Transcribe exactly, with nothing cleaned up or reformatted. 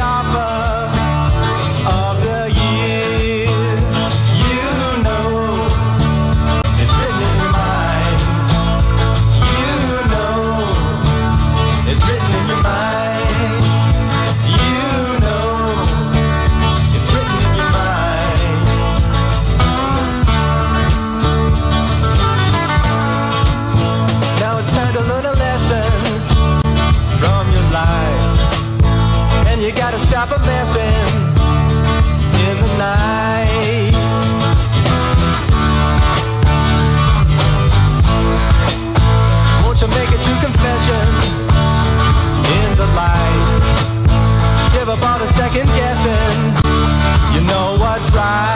offer of the year. You know it's written in your mind. You know it's written in your mind. You know it's written in your mind. Now it's time to learn a lesson from your life, and you gotta stop a messing in the night. Won't you make it to confession in the light? Give up all the second guessing. You know what's right.